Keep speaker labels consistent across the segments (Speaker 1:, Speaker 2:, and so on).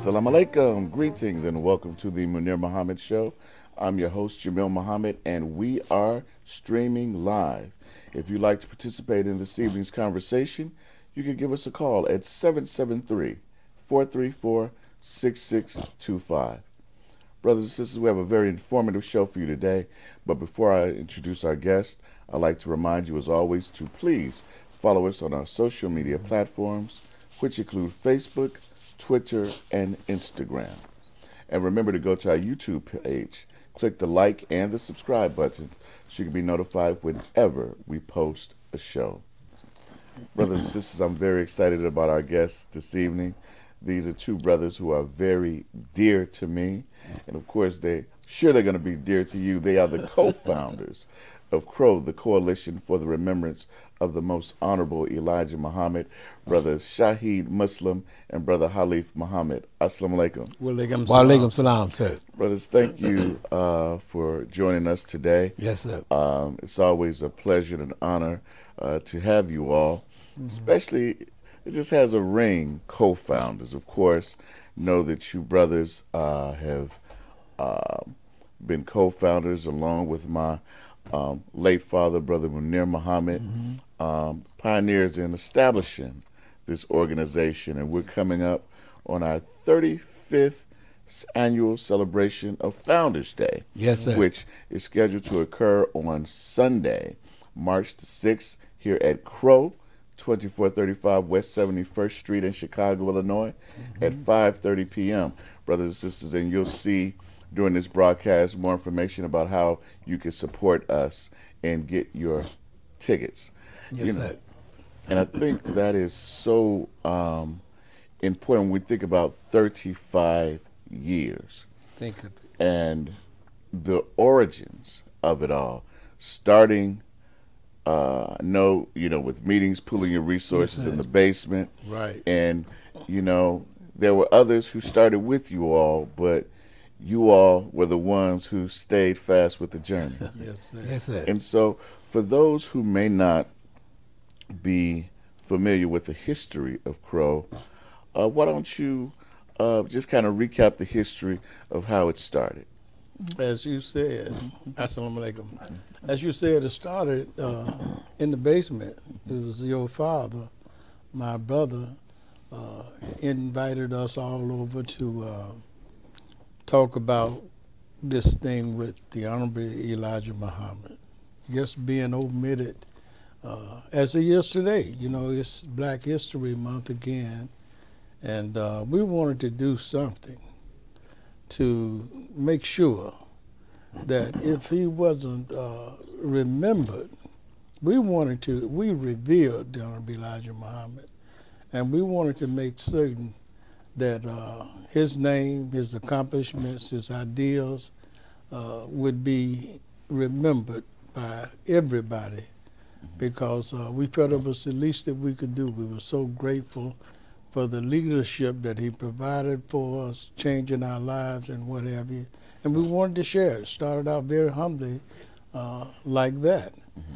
Speaker 1: Assalamu alaikum, greetings, and welcome to the Munir Muhammad Show. I'm your host, Jamil Muhammad, and we are streaming live. If you'd like to participate in this evening's conversation, you can give us a call at 773-434-6625. Brothers and sisters, we have a very informative show for you today, but before I introduce our guest, I'd like to remind you, as always, to please follow us on our social media platforms, which include Facebook, Twitter, and Instagram. And remember to go to our YouTube page, click the like and the subscribe button so you can be notified whenever we post a show. Brothers and sisters, I'm very excited about our guests this evening. These are two brothers who are very dear to me, and of course they're going to be dear to you. They are the co-founders of CROW, the Coalition for the Remembrance of the Most Honorable Elijah Muhammad, Brother Shahid Muslim and Brother Halif Muhammad. Assalamu alaikum.
Speaker 2: Wa alaikum salam, sir.
Speaker 1: Brothers, thank you for joining us today.
Speaker 2: Yes, sir.
Speaker 1: It's always a pleasure and an honor to have you all, especially it just has a ring, co-founders. Of course, know that you brothers have been co-founders along with my late father, Brother Munir Muhammad, pioneers in establishing this organization. And we're coming up on our 35th annual celebration of Founders Day,
Speaker 2: yes, sir,
Speaker 1: which is scheduled to occur on Sunday, March the 6th, here at CROW, 2435 West 71st Street in Chicago, Illinois, at 5:30 p.m. Brothers and sisters, and you'll see during this broadcast more information about how you can support us and get your tickets.
Speaker 2: Yes, sir.
Speaker 1: And I think that is so important when we think about 35 years.
Speaker 2: Think of it.
Speaker 1: And the origins of it all, starting, with meetings, pooling your resources in the basement.
Speaker 2: Right.
Speaker 1: And, there were others who started with you all, but you all were the ones who stayed fast with the journey.
Speaker 2: Yes, sir. Yes, sir.
Speaker 1: And so for those who may not be familiar with the history of CROW, why don't you just kind of recap the history of how it started?
Speaker 2: As you said, assalamu alaikum. As you said, it started in the basement. It was your father, my brother, invited us all over to talk about this thing with the Honorable Elijah Muhammad. Just being omitted as it is today. It's Black History Month again, and we wanted to do something to make sure that if he wasn't remembered, we revered the Honorable Elijah Muhammad, and we wanted to make certain that his name, his accomplishments, his ideals would be remembered by everybody, because we felt it was the least that we could do. We were so grateful for the leadership that he provided for us, changing our lives and what have you. And we wanted to share it. Started out very humbly like that.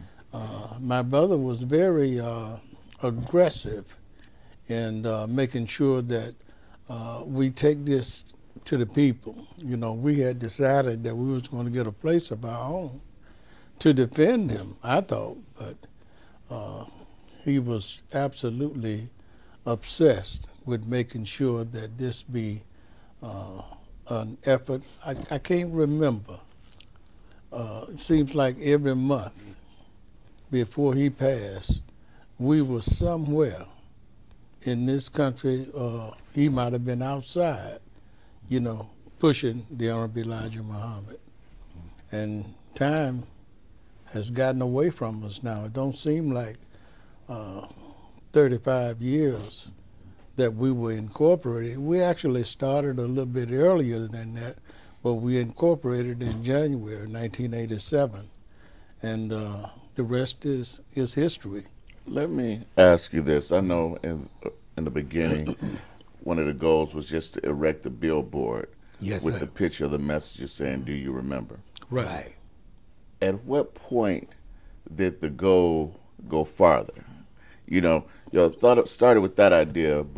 Speaker 2: My brother was very aggressive in making sure that we take this to the people. We had decided that we was going to get a place of our own to defend him, I thought, but he was absolutely obsessed with making sure that this be an effort. I can't remember. It seems like every month before he passed, we were somewhere in this country. He might have been outside, pushing the Honorable Elijah Muhammad. And time has gotten away from us now. It don't seem like 35 years that we were incorporated. We actually started a little bit earlier than that, but we incorporated in January 1987, and the rest is history.
Speaker 1: Let me ask you this. I know in the beginning, one of the goals was just to erect a billboard with the picture of the messenger saying, "Do you remember?"
Speaker 2: Right.
Speaker 1: At what point did the goal go farther? Y'all started with that idea, but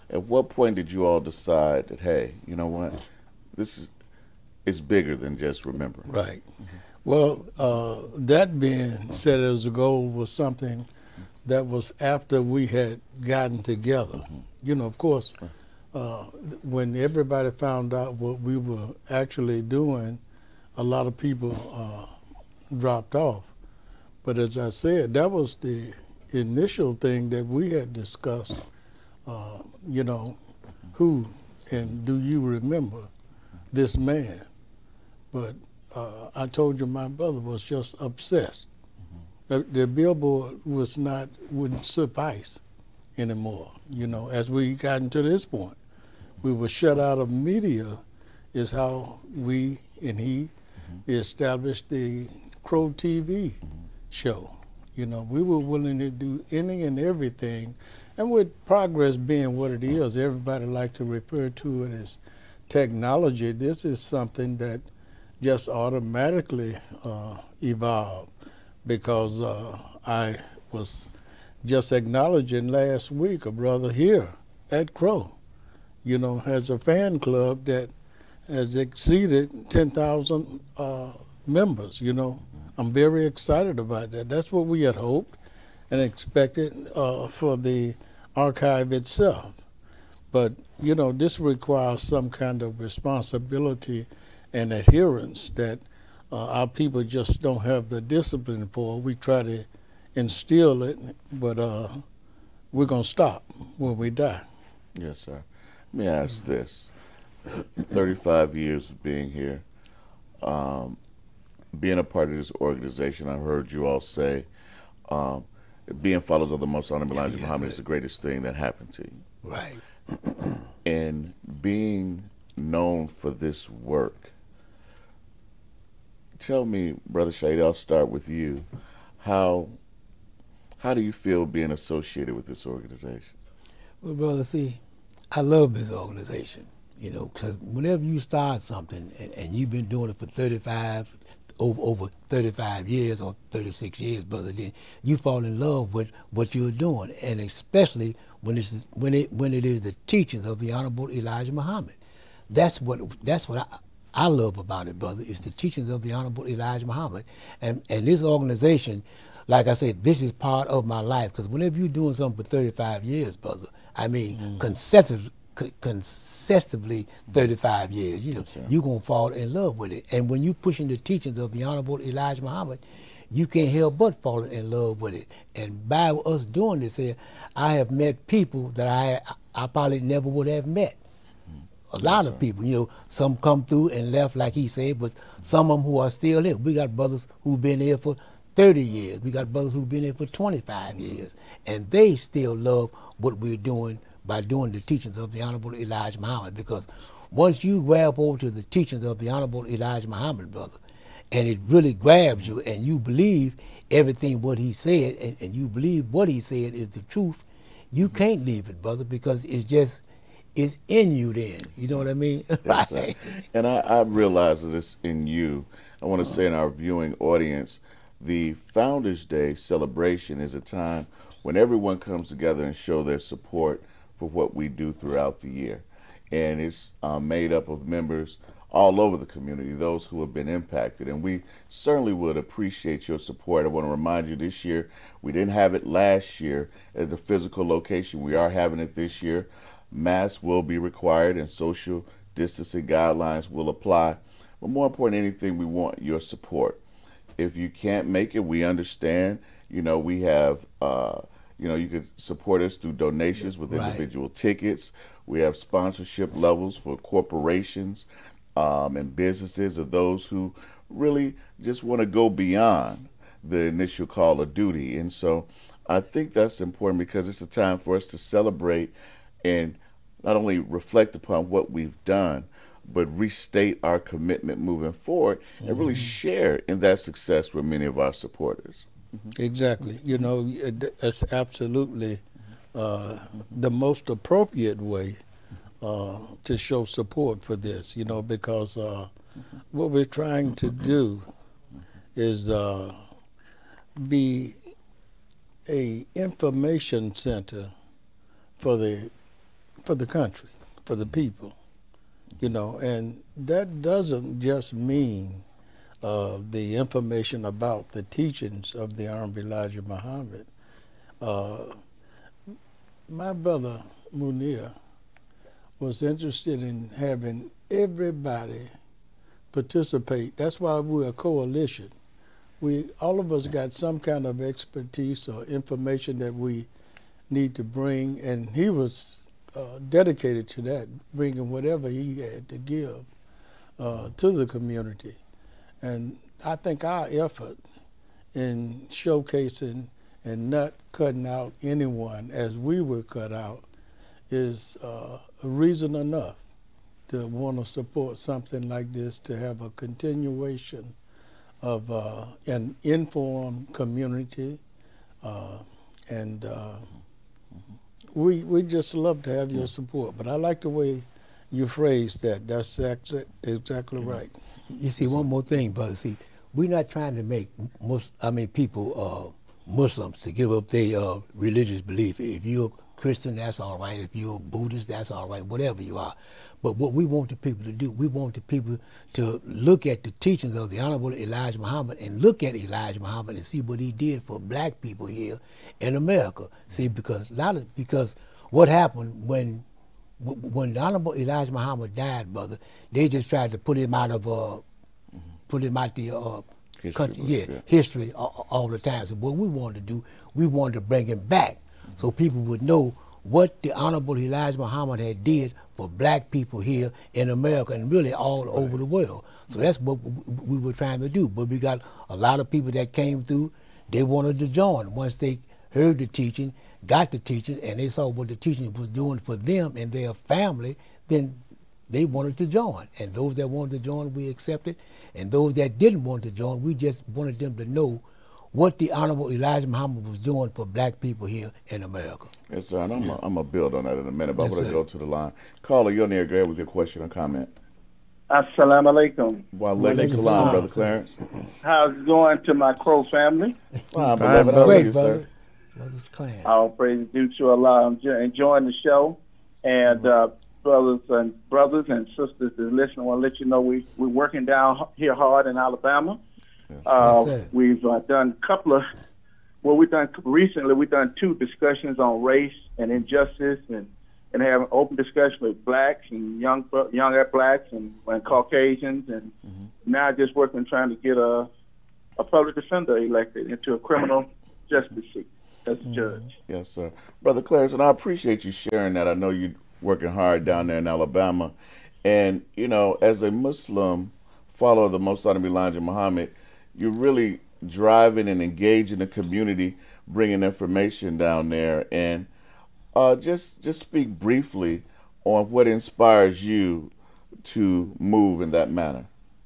Speaker 1: At what point did you all decide that, hey, you know what, this is it's bigger than just remembering?
Speaker 2: Right. Well, that being set as a goal was something that was after we had gotten together. You know, of course, when everybody found out what we were actually doing, a lot of people dropped off. But as I said, that was the initial thing that we had discussed. You know, who and do you remember this man? But I told you my brother was just obsessed. The billboard wouldn't suffice anymore. You know, as we gotten to this point, we were shut out of media is how we and he established the Crow TV show. You know, we were willing to do any and everything. And with progress being what it is, everybody like to refer to it as technology. This is something that just automatically evolved, because I was just acknowledging last week a brother here at Crow, you know, has a fan club that has exceeded 10,000 members, you know. I'm very excited about that. That's what we had hoped and expected for the archive itself. But, you know, this requires some kind of responsibility and adherence that our people just don't have the discipline for. We try to instill it, but we're going to stop when we die.
Speaker 1: Yes, sir. Let me ask this. 35 years of being here, being a part of this organization, I heard you all say being followers of the Most Honorable Elijah Muhammad is the greatest thing that happened to you.
Speaker 3: Right.
Speaker 1: And being known for this work, tell me, Brother Shahid, I'll start with you. How do you feel being associated with this organization?
Speaker 3: Well, brother, see, I love this organization, you know, because whenever you start something and you've been doing it for over 35 years or 36 years, brother, then you fall in love with what you're doing, and especially when it is the teachings of the Honorable Elijah Muhammad. That's what I love about it, brother. It's the teachings of the Honorable Elijah Muhammad, and this organization, like I said, this is part of my life, because whenever you're doing something for 35 years, brother, I mean, consecutively 35 years, you know, you're going to fall in love with it. And when you're pushing the teachings of the Honorable Elijah Muhammad, you can't help but fall in love with it. And by us doing this here, I have met people that I probably never would have met. A lot of people, you know, some come through and left, like he said, but some of them who are still here. We got brothers who've been here for 30 years. We got brothers who've been here for 25 years. And they still love what we're doing by doing the teachings of the Honorable Elijah Muhammad, because once you grab over to the teachings of the Honorable Elijah Muhammad, brother, and it really grabs you and you believe everything what he said, and you believe what he said is the truth, you can't leave it, brother, because it's in you then. You know what I mean?
Speaker 1: Yes, sir. And I realize that it's in you. I want to say in our viewing audience, the Founders Day celebration is a time when everyone comes together and show their support for what we do throughout the year. And it's made up of members all over the community, those who have been impacted. And we certainly would appreciate your support. I want to remind you, this year, we didn't have it last year at the physical location. We are having it this year. Masks will be required and social distancing guidelines will apply. But more important than anything, we want your support. If you can't make it, we understand. You know, we have you know, you can support us through donations with individual tickets. We have sponsorship levels for corporations and businesses, or those who really just want to go beyond the initial call of duty. And so I think that's important, because it's a time for us to celebrate and not only reflect upon what we've done, but restate our commitment moving forward and really share in that success with many of our supporters.
Speaker 2: Exactly. You know, that's absolutely the most appropriate way to show support for this, you know, because what we're trying to do is be a information center for for the country, for the people, you know, and that doesn't just mean the information about the teachings of the Honorable Elijah Muhammad. My brother Munir was interested in having everybody participate. That's why we're a coalition. All of us got some kind of expertise or information that we need to bring, and he was dedicated to that, bringing whatever he had to give to the community. And I think our effort in showcasing and not cutting out anyone as we were cut out is a reason enough to want to support something like this, to have a continuation of an informed community. We just love to have your support. But I like the way you phrased that. That's exactly right.
Speaker 3: You see, one more thing, brother. See, we're not trying to make people Muslims to give up their religious belief. If you're Christian, that's all right. If you're Buddhist, that's all right. Whatever you are. But what we want the people to do, we want the people to look at the teachings of the Honorable Elijah Muhammad and look at Elijah Muhammad and see what he did for black people here in America. See, because what happened when the Honorable Elijah Muhammad died, brother, they just tried to put him out of the history all the time. So what we wanted to do, we wanted to bring him back so people would know what the Honorable Elijah Muhammad had did for black people here in America and really all over the world. So that's what we were trying to do. But we got a lot of people that came through, they wanted to join. Once they heard the teaching, got the teaching, and they saw what the teaching was doing for them and their family, then they wanted to join. And those that wanted to join, we accepted. And those that didn't want to join, we just wanted them to know what the Honorable Elijah Muhammad was doing for black people here in America.
Speaker 1: Yes, sir, and I'm going to build on that in a minute, but
Speaker 3: Yes,
Speaker 1: I'm going to
Speaker 3: sir.
Speaker 1: go to the line. Caller, you're near. Go ahead with your question or comment.
Speaker 4: Assalamu alaikum.
Speaker 1: Wa alaikum salam, Brother Clarence.
Speaker 4: How's it going to my Crow family?
Speaker 1: Fine, beloved. How are
Speaker 3: Great,
Speaker 1: you,
Speaker 3: brother.
Speaker 1: sir?
Speaker 3: Brother's clan.
Speaker 4: All praise due to Allah. I'm enjoying the show. And brothers and sisters that listen, I want to let you know we're working down here hard in Alabama.
Speaker 1: Yes,
Speaker 3: sir.
Speaker 4: We've done a couple of, we've done 2 discussions on race and injustice and having open discussion with blacks and younger blacks and Caucasians, and now just working trying to get a public defender elected into a criminal justice seat as a judge.
Speaker 1: Yes, sir. Brother Clarence, and I appreciate you sharing that. I know you're working hard down there in Alabama. And, you know, as a Muslim follower of the Most Honorable Elijah Muhammad, you're really driving and engaging the community, bringing information down there. And just speak briefly on what inspires you to move in that manner.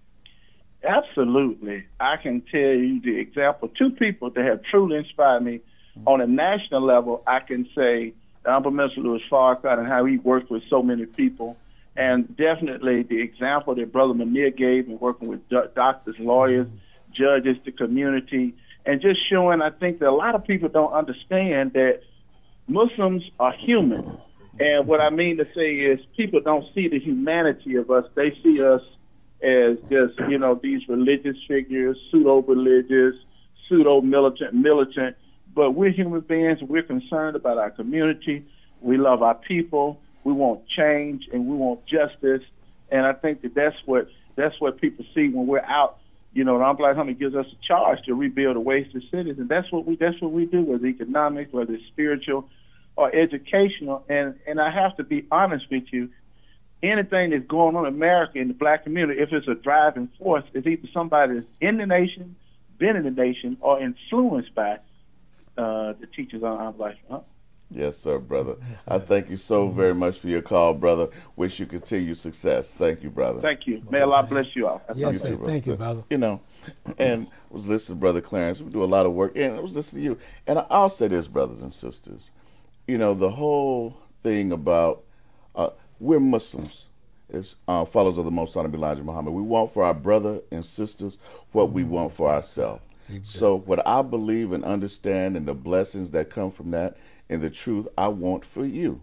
Speaker 4: Absolutely. I can tell you the example. 2 people that have truly inspired me on a national level. I can say the Honorable Minister Louis Farrakhan and how he worked with so many people. And definitely the example that Brother Munir gave in working with doctors, lawyers, judges, the community, and just showing, I think that a lot of people don't understand that Muslims are human. And what I mean to say is people don't see the humanity of us. They see us as just, you know, these religious figures, pseudo-religious, pseudo-militant. But we're human beings. We're concerned about our community. We love our people. We want change and we want justice. And I think that's what people see when we're out. You know, the Honorable Elijah Muhammad gives us a charge to rebuild the wasted cities, and that's what we do, whether economic, whether it's spiritual or educational. And I have to be honest with you, anything that's going on in America in the black community, if it's a driving force, it's either somebody that's in the nation, been in the nation, or influenced by the teachers on Honorable Elijah Muhammad.
Speaker 1: Yes, sir, brother. I thank you so very much for your call, brother. Wish you continued success. Thank you, brother.
Speaker 4: Thank you. May Allah bless you all.
Speaker 3: Yes,
Speaker 1: You
Speaker 3: sir.
Speaker 1: too, brother.
Speaker 3: Thank you, brother.
Speaker 1: You know, and I was listening to Brother Clarence. We do a lot of work, and I was listening to you. And I'll say this, brothers and sisters. You know, the whole thing about we're Muslims, as followers of the Most Honorable Elijah Muhammad. We want for our brother and sisters what we want for ourselves. So what I believe and understand and the blessings that come from that and the truth I want for you.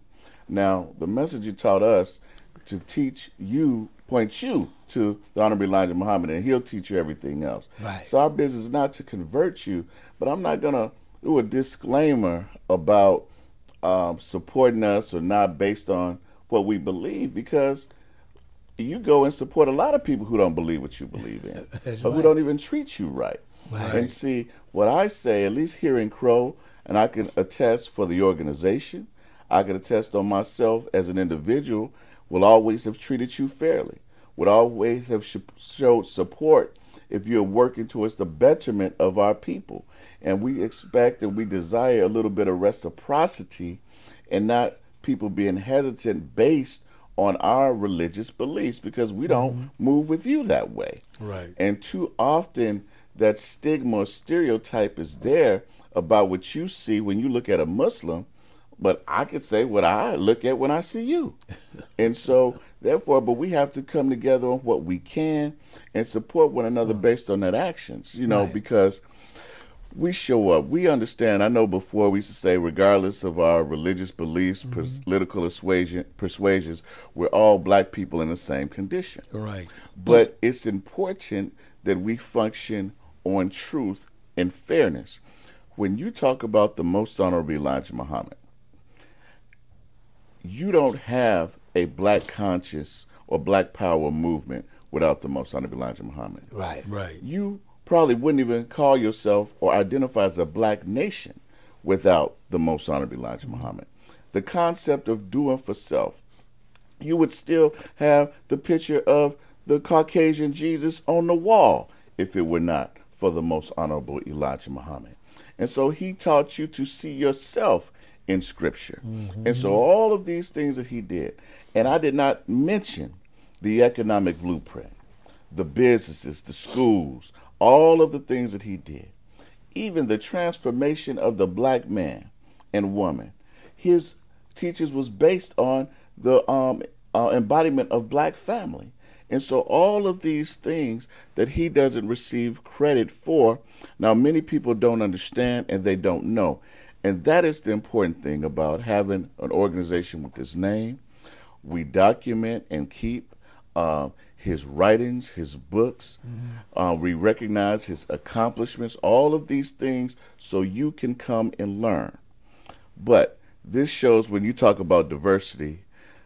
Speaker 1: Now, the message you taught us to teach you, point you to the Honorable Elijah Muhammad, and he'll teach you everything else.
Speaker 3: Right.
Speaker 1: So our business is not to convert you, but I'm not going to do a disclaimer about supporting us or not based on what we believe, because you go and support a lot of people who don't believe what you believe in, or who don't even treat you right. And see, what I say, at least here in Crow, and I can attest for the organization, I can attest on myself as an individual, will always have treated you fairly, would always have showed support if you're working towards the betterment of our people. And we expect and we desire a little bit of reciprocity, and not people being hesitant based on our religious beliefs, because we don't move with you that way.
Speaker 2: Right.
Speaker 1: And too often that stigma or stereotype is there about what you see when you look at a Muslim, but I could say what I look at when I see you. And so therefore, but we have to come together on what we can and support one another based on that actions, you know, because we show up. We understand. I know before we used to say, regardless of our religious beliefs, political persuasions, we're all black people in the same condition.
Speaker 2: Right.
Speaker 1: But it's important that we function on truth and fairness. When you talk about the Most Honorable Elijah Muhammad, you don't have a black conscious or black power movement without the Most Honorable Elijah Muhammad.
Speaker 3: Right.
Speaker 2: Right.
Speaker 1: You probably wouldn't even call yourself or identify as a black nation without the Most Honorable Elijah Muhammad. The concept of doing for self, you would still have the picture of the Caucasian Jesus on the wall if it were not for the Most Honorable Elijah Muhammad. And so he taught you to see yourself in Scripture. And so all of these things that he did, and I did not mention the economic blueprint, the businesses, the schools, all of the things that he did, even the transformation of the black man and woman. His teachings was based on the embodiment of black family. And so all of these things that he doesn't receive credit for, now many people don't understand and they don't know. And that is the important thing about having an organization with his name. We document and keep his writings, his books. We recognize his accomplishments, all of these things, so you can come and learn. But this shows, when you talk about diversity,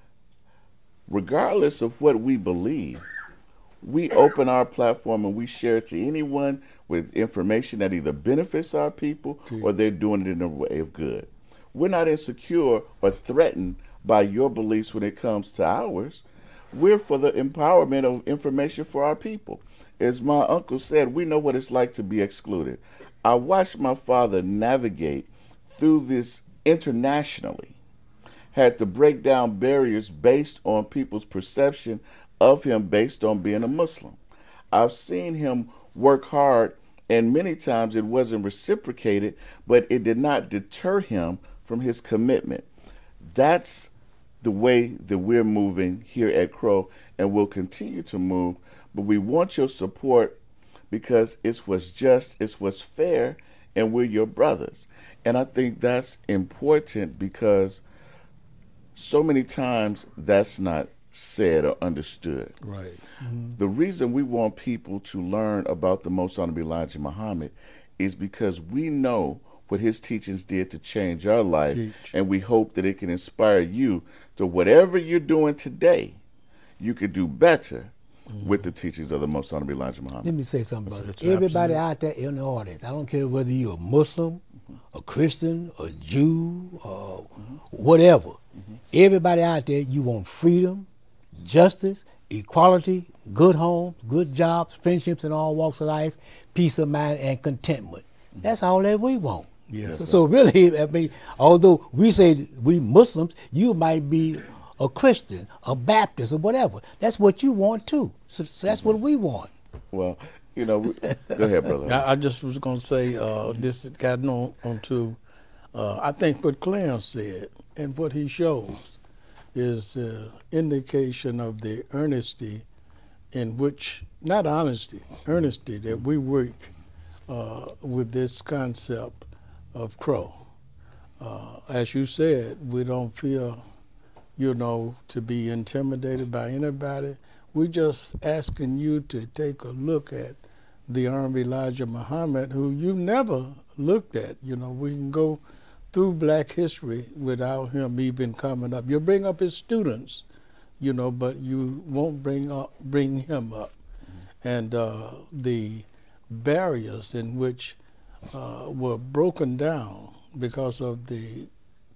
Speaker 1: regardless of what we believe, we open our platform and we share it to anyone with information that either benefits our people or they're doing it in a way of good. We're not insecure or threatened by your beliefs when it comes to ours. We're for the empowerment of information for our people. As my uncle said, we know what it's like to be excluded. I watched my father navigate through this internationally, had to break down barriers based on people's perception of him based on being a Muslim. I've seen him work hard, and many times it wasn't reciprocated, but it did not deter him from his commitment. That's the way that we're moving here at Crow, and we'll continue to move. But we want your support because it's what's just, it's what's fair, and we're your brothers. And I think that's important because so many times that's not said or understood.
Speaker 2: Right.
Speaker 1: The reason we want people to learn about the Most Honorable Elijah Muhammad is because we know what his teachings did to change our life, and we hope that it can inspire you to whatever you're doing today, you could do better with the teachings of the Most Honorable Elijah Muhammad.
Speaker 3: Let me say something, brother.
Speaker 2: It's
Speaker 3: Everybody
Speaker 2: absolute.
Speaker 3: out there in the audience, I don't care whether you're a Muslim, a Christian, a Jew, or whatever. Everybody out there, you want freedom, justice, equality, good homes, good jobs, friendships in all walks of life, peace of mind, and contentment. That's all that we want.
Speaker 2: Yes.
Speaker 3: So really, I mean, although we say we Muslims, you might be a Christian, a Baptist, or whatever. That's what you want too. So that's what we want.
Speaker 1: Well, you know, go ahead, brother.
Speaker 2: I just was going to say this got on to, I think what Clarence said and what he shows is indication of the earnesty in which, not honesty, earnesty that we work with this concept of Crow. As you said, we don't feel you know, to be intimidated by anybody. We're just asking you to take a look at the Honorable Elijah Muhammad, who you never looked at. You know, we can go through Black history without him even coming up. You bring up his students, you know, but you won't bring him up. And the barriers in which were broken down because of the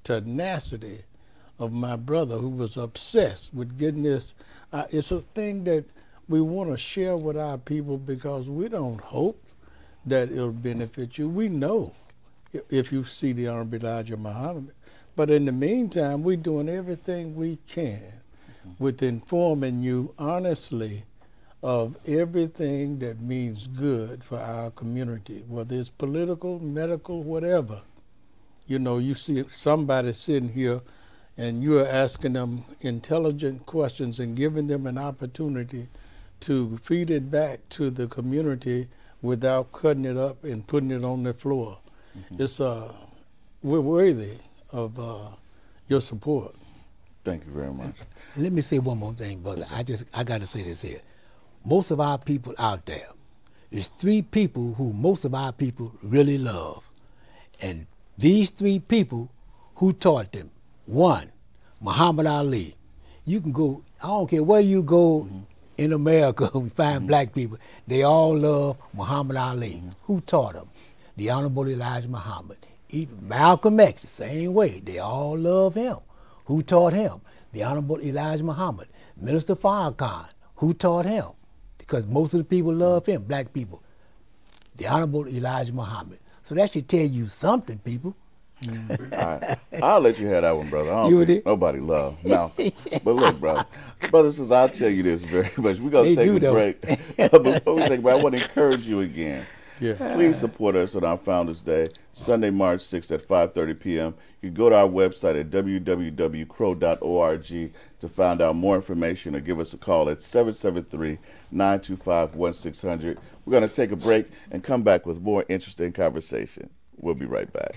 Speaker 2: tenacity of my brother, who was obsessed with getting this. It's a thing that we want to share with our people because we don't hope that it'll benefit you. We know if you see the Honorable Elijah Muhammad. But in the meantime, we're doing everything we can with informing you honestly of everything that means good for our community, whether it's political, medical, whatever. You know, you see somebody sitting here and you're asking them intelligent questions and giving them an opportunity to feed it back to the community without cutting it up and putting it on the floor. It's we're worthy of your support.
Speaker 1: Thank you very much.
Speaker 3: Let me say one more thing, brother. I got to say this here. Most of our people out there, there's 3 people who most of our people really love. And these 3 people, who taught them? 1, Muhammad Ali. You can go, I don't care where you go in America, we find Black people, they all love Muhammad Ali. Who taught them? The Honorable Elijah Muhammad. Even Malcolm X, the same way, they all love him. Who taught him? The Honorable Elijah Muhammad. Minister Farrakhan, who taught him? Because most of the people love him, Black people. The Honorable Elijah Muhammad. So that should tell you something, people.
Speaker 1: All right. I'll let you have that one, brother. I don't think nobody loves Malcolm. But look, brother, since I'll tell you this very much. We're going to take a break. Before we take a break, I want to encourage you again. Please support us on our Founders Day, Sunday, March 6th at 5:30 p.m. You can go to our website at www.crow.org to find out more information or give us a call at 773-925-1600. We're going to take a break and come back with more interesting conversation. We'll be right back.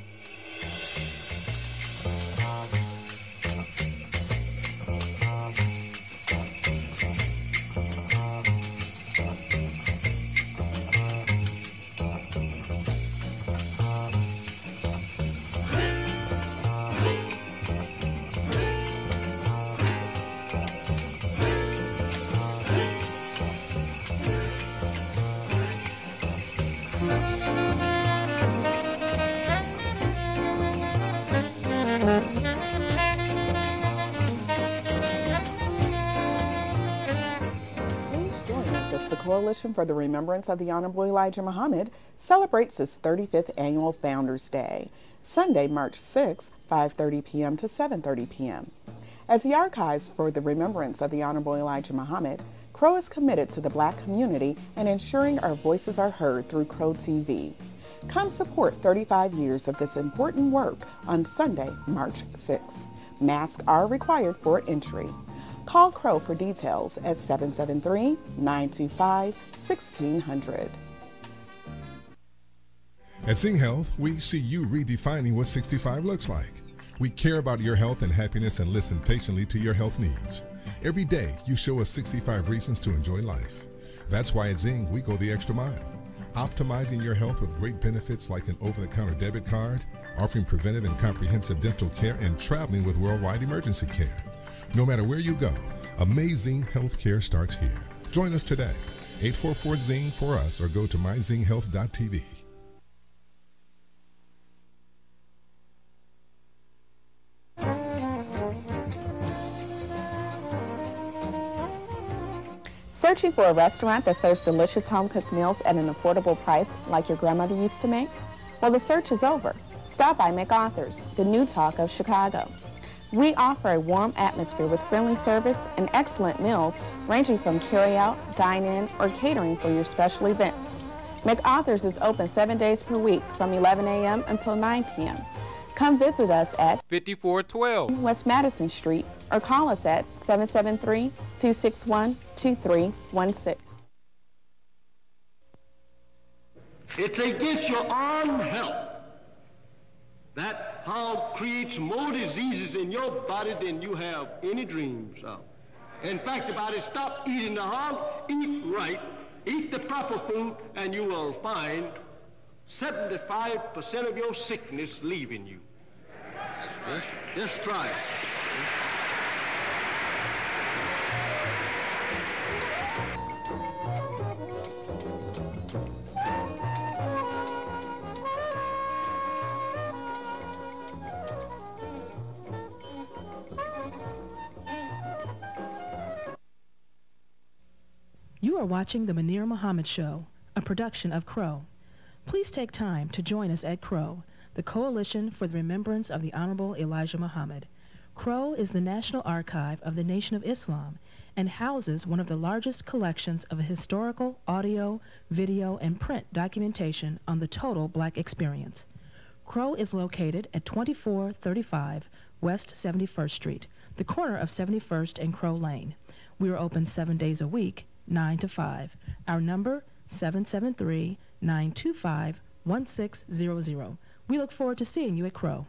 Speaker 5: Coalition for the Remembrance of the Honorable Elijah Muhammad celebrates its 35th annual Founders Day, Sunday, March 6, 5:30 p.m. to 7:30 p.m. As the archives for the remembrance of the Honorable Elijah Muhammad, Crow is committed to the Black community and ensuring our voices are heard through Crow TV. Come support 35 years of this important work on Sunday, March 6. Masks are required for entry. Call Crow for details at 773-925-1600.
Speaker 6: At Zing Health, we see you redefining what 65 looks like. We care about your health and happiness and listen patiently to your health needs. Every day, you show us 65 reasons to enjoy life. That's why at Zing, we go the extra mile, optimizing your health with great benefits like an over-the-counter debit card, offering preventive and comprehensive dental care, and traveling with worldwide emergency care. No matter where you go, amazing healthcare starts here. Join us today, 844-ZING for us, or go to myzinghealth.tv.
Speaker 5: Searching for a restaurant that serves delicious home-cooked meals at an affordable price like your grandmother used to make? Well, the search is over. Stop by MacArthur's, the new talk of Chicago. We offer a warm atmosphere with friendly service and excellent meals ranging from carry-out, dine-in, or catering for your special events. MacArthur's is open 7 days per week from 11 a.m. until 9 p.m. Come visit us at
Speaker 7: 5412
Speaker 5: West Madison Street or call us at 773-261-2316.
Speaker 8: It's against your own health
Speaker 7: That hog creates more diseases in your body than you have any dreams of. In fact, about it, stop eating the hog, eat right, eat the proper food, and you will find 75% of your sickness leaving you. Just try it.
Speaker 8: You are watching The Munir Muhammad Show, a production of Crow. Please take time to join us at Crow, the Coalition for the Remembrance of the Honorable Elijah Muhammad. Crow is the National Archive of the Nation of Islam and houses one of the largest collections of historical, audio, video, and print documentation on the total black experience. Crow is located at 2435 West 71st Street, the corner of 71st and Crow Lane. We are open 7 days a week, 9 to 5. Our number, 773-925-1600. We look forward to seeing you at Crow.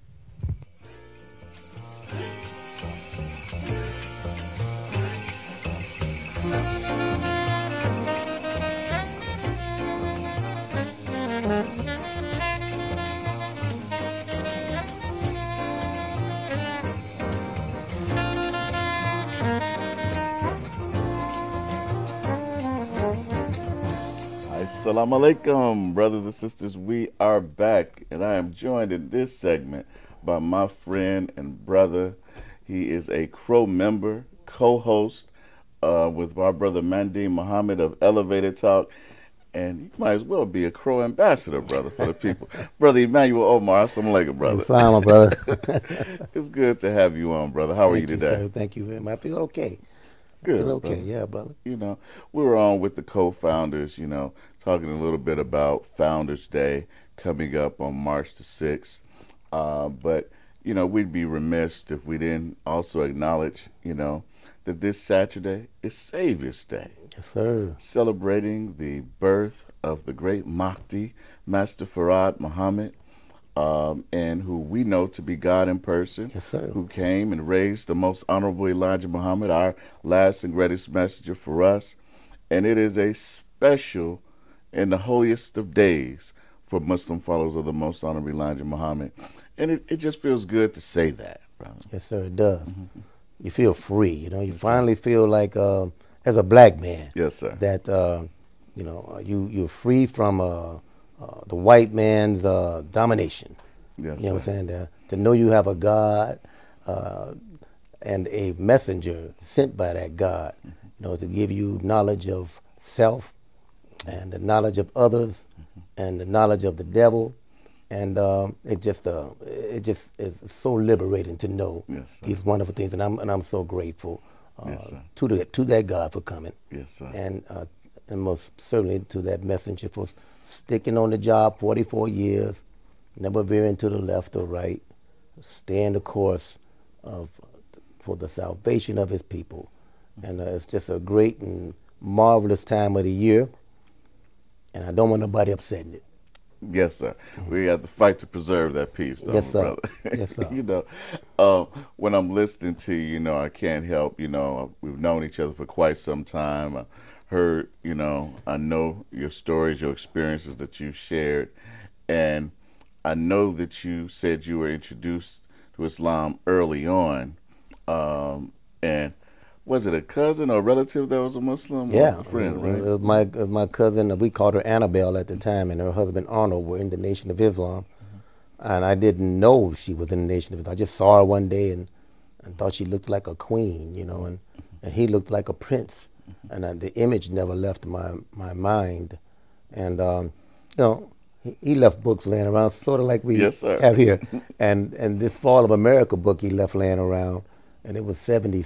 Speaker 1: Assalamu alaikum, brothers and sisters. We are back, and I am joined in this segment by my friend and brother. He is a Crow member, co-host with my brother Mandeem Muhammad of Elevated Talk, and you might as well be a Crow ambassador, brother, for the people. Brother Emmanuel Omar, assalamu alaikum, brother.
Speaker 9: Assalamu, brother.
Speaker 1: It's good to have you on, brother. How are you today?
Speaker 9: Sir. Thank you very much. I feel okay.
Speaker 1: Good.
Speaker 9: Okay,
Speaker 1: brother.
Speaker 9: yeah, brother.
Speaker 1: You know, we were on with the co-founders, you know, talking a little bit about Founders Day coming up on March the 6th. But, you know, we'd be remiss if we didn't also acknowledge, you know, that this Saturday is Savior's Day.
Speaker 9: Yes, sir.
Speaker 1: Celebrating the birth of the great Mahdi, Master Farad Muhammad, and who we know to be God in person,
Speaker 9: yes, sir,
Speaker 1: who came and raised the most honorable Elijah Muhammad, our last and greatest messenger for us. And it is a special and the holiest of days for Muslim followers of the most honorable Elijah Muhammad. And it just feels good to say that, brother.
Speaker 9: Yes, sir, it does. You feel free, you know, you finally feel like, as a black man,
Speaker 1: yes, sir,
Speaker 9: that, you know, you're free from the white man's domination.
Speaker 1: Yes,
Speaker 9: you know
Speaker 1: sir.
Speaker 9: what I'm saying? To know you have a God and a messenger sent by that God, you know, to give you knowledge of self and the knowledge of others and the knowledge of the devil. And it just is so liberating to know these wonderful things. And I'm so grateful to that God for coming.
Speaker 1: Yes, sir.
Speaker 9: And most certainly to that messenger for sticking on the job 44 years, never veering to the left or right, staying the course for the salvation of his people. And it's just a great and marvelous time of the year, and I don't want nobody upsetting it.
Speaker 1: Yes, sir. We have to fight to preserve that peace, though,
Speaker 9: yes, sir.
Speaker 1: brother.
Speaker 9: Yes, sir.
Speaker 1: You know, when I'm listening to you, you know, I can't help, you know, we've known each other for quite some time. I heard, you know, I know your stories, your experiences that you shared, and I know that you said you were introduced to Islam early on, and was it a cousin or a relative that was a Muslim?
Speaker 9: Yeah,
Speaker 1: or a friend, right?
Speaker 9: It was my cousin, we called her Annabelle at the time, and her husband Arnold were in the Nation of Islam. And I didn't know she was in the Nation of Islam. I just saw her one day and thought she looked like a queen, you know, and he looked like a prince. And the image never left my mind. And, you know, he left books laying around, sort of like we have here. And this Fall of America book he left laying around. And it was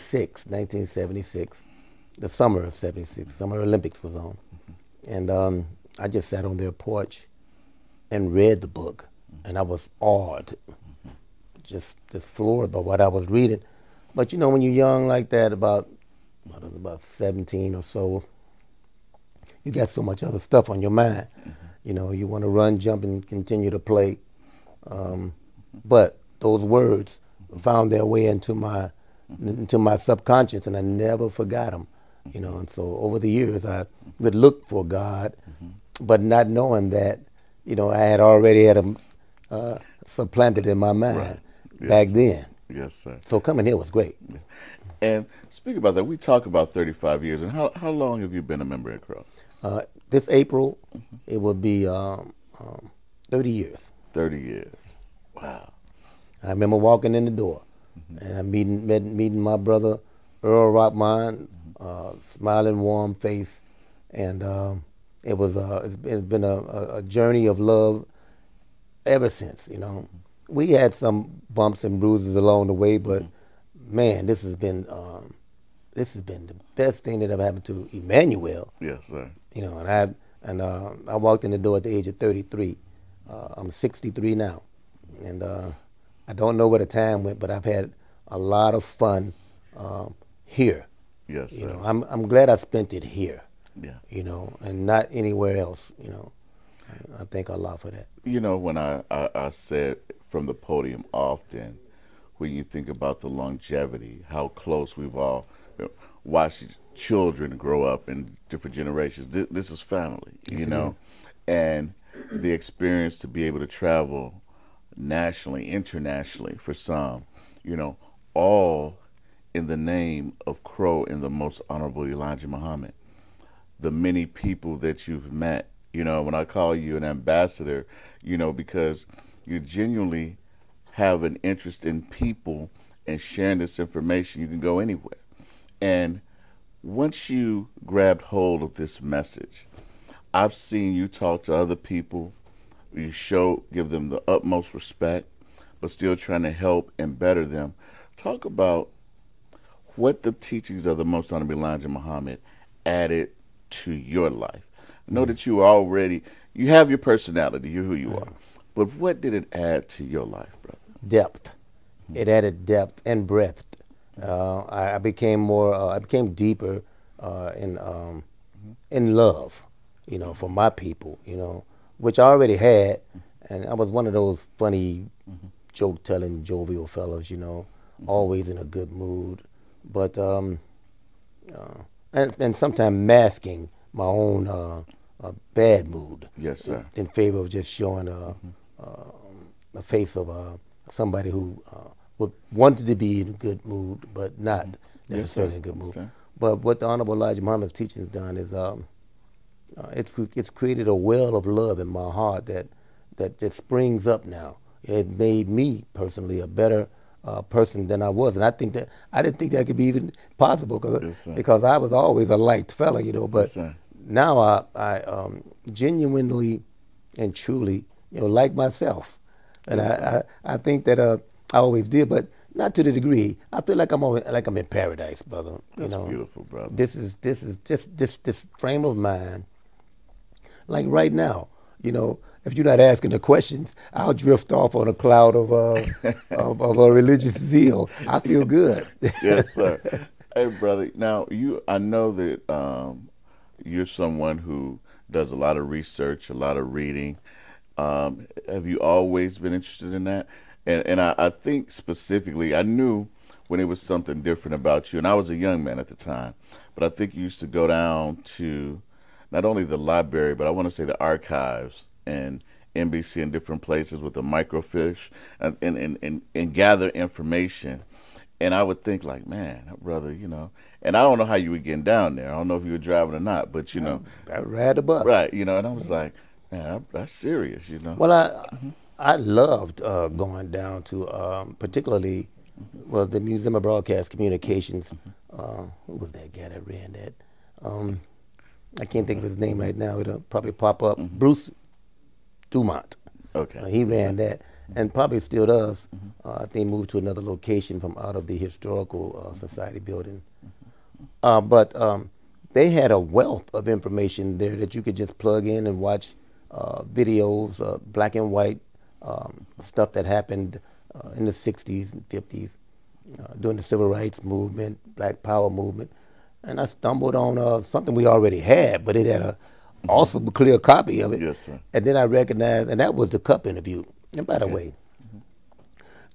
Speaker 9: 1976, the summer of 76, Summer Olympics was on. And I just sat on their porch and read the book, and I was awed, just floored by what I was reading. But you know, when you're young like that, about 17 or so, you got so much other stuff on your mind. You know, you want to run, jump, and continue to play. but those words found their way into my subconscious, and I never forgot them. You know, and so over the years I would look for God, but not knowing that, you know, I had already had him supplanted in my mind back then.
Speaker 1: Yes, sir.
Speaker 9: So coming here was great.
Speaker 1: Yeah. And speaking about that, we talk about 35 years, and how long have you been a member at Crow?
Speaker 9: This April, it will be 30 years.
Speaker 1: 30 years. Wow.
Speaker 9: I remember walking in the door, and I meeting my brother Earl Rockmine, smiling, warm face, and it's been a journey of love ever since. You know, we had some bumps and bruises along the way, but man, this has been the best thing that ever happened to Emmanuel.
Speaker 1: Yes, sir.
Speaker 9: You know, and I walked in the door at the age of 33. I'm 63 now, and I don't know where the time went, but I've had a lot of fun here.
Speaker 1: Yes, sir.
Speaker 9: You know, I'm glad I spent it here.
Speaker 1: Yeah.
Speaker 9: You know, and not anywhere else. You know, I thank Allah for that.
Speaker 1: You know, when I said from the podium often, when you think about the longevity, how close we've all watched children grow up in different generations. This is family, you know, and the experience to be able to travel nationally, internationally for some, you know, all in the name of Crow and the Most Honorable Elijah Muhammad. The many people that you've met, you know, when I call you an ambassador, you know, because you genuinely have an interest in people and sharing this information, you can go anywhere. And once you grabbed hold of this message, I've seen you talk to other people, you give them the utmost respect, but still trying to help and better them. Talk about what the teachings of the Most Honorable Elijah Muhammad added to your life. I know that you have your personality, you're who you are, but what did it add to your life, brother?
Speaker 9: Depth. It added depth and breadth. I became deeper in love, you know, for my people, you know, which I already had, and I was one of those funny, joke-telling, jovial fellows, you know, always in a good mood, but and sometimes masking my own bad mood.
Speaker 1: Yes, sir.
Speaker 9: In favor of just showing a face of somebody who wanted to be in a good mood, but not necessarily in a good mood. Yes, but what the Honorable Elijah Muhammad's teaching has done is it's created a well of love in my heart that just springs up now. It made me personally a better person than I was, and I didn't think that could be even possible because I was always a liked fella, you know. But now I genuinely and truly, you know, like myself, and I think that I always did, but not to the degree. I feel like I'm in paradise, brother.
Speaker 1: That's
Speaker 9: you know,
Speaker 1: beautiful, brother.
Speaker 9: This is just this frame of mind. Like right now, you know, if you're not asking the questions, I'll drift off on a cloud of a religious zeal. I feel good.
Speaker 1: Yes, sir. Hey, brother. Now I know that you're someone who does a lot of research, a lot of reading. Have you always been interested in that? And I think specifically, I knew when it was something different about you, and I was a young man at the time, but I think you used to go down to not only the library, but I want to say the archives and NBC in different places with the microfiche and gather information. And I would think like, man, brother, you know, and I don't know how you were getting down there. I don't know if you were driving or not, but, you know.
Speaker 9: I ride the bus.
Speaker 1: Right, you know, and I was like, man, that's serious, you know.
Speaker 9: Well, I loved going down to particularly, the Museum of Broadcast Communications. Who was that guy that ran that? I can't think of his name right now. It'll probably pop up. Bruce Dumont.
Speaker 1: Okay.
Speaker 9: He ran that, and probably still does. I think he moved to another location from out of the Historical Society building. But they had a wealth of information there that you could just plug in and watch videos, black and white, stuff that happened in the 60s and 50s during the Civil Rights Movement, Black Power Movement. And I stumbled on something we already had, but it had a awesome clear copy of it.
Speaker 1: Yes, sir.
Speaker 9: And then I recognized, and that was the Cup interview. And by the way,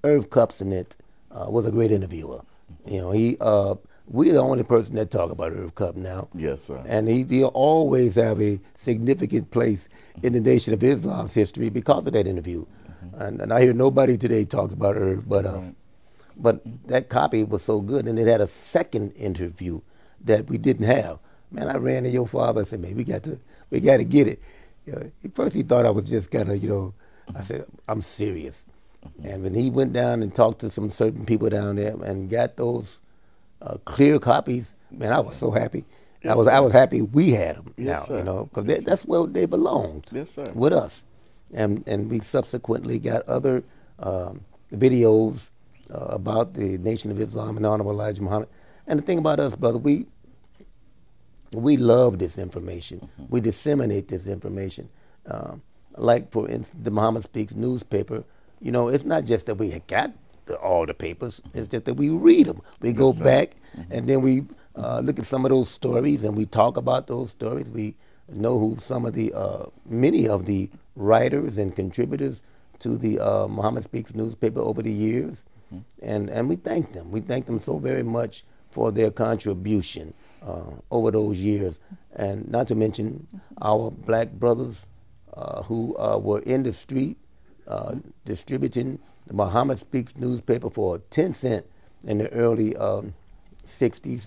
Speaker 9: Irv Kupcinet was a great interviewer. You know, we're the only person that talk about Irv Kupp now.
Speaker 1: Yes, sir.
Speaker 9: And he'll always have a significant place in the Nation of Islam's history because of that interview. And I hear nobody today talks about Irv but us. But that copy was so good, and it had a second interview that we didn't have. Man, I ran to your father and said, man, we got to get it. You know, at first he thought I was just kind of, you know, I said, I'm serious. And when he went down and talked to some certain people down there and got those clear copies, man, I was so happy.
Speaker 1: Yes,
Speaker 9: I was happy we had them
Speaker 1: yes,
Speaker 9: now,
Speaker 1: sir.
Speaker 9: you know, because that's where they belonged.
Speaker 1: Yes, sir.
Speaker 9: With us. And we subsequently got other videos about the Nation of Islam and Honorable Elijah Muhammad. And the thing about us, brother, we love this information. We disseminate this information. Like, for instance, the Muhammad Speaks newspaper, you know, it's not just that we had got all the papers, it's just that we read them. We go back and then we look at some of those stories and we talk about those stories. We know who some of the, many of the writers and contributors to the Muhammad Speaks newspaper over the years. And we thank them. We thank them so very much for their contribution over those years. And not to mention our black brothers who were in the street distributing the Muhammad Speaks newspaper for 10 cents in the early 60s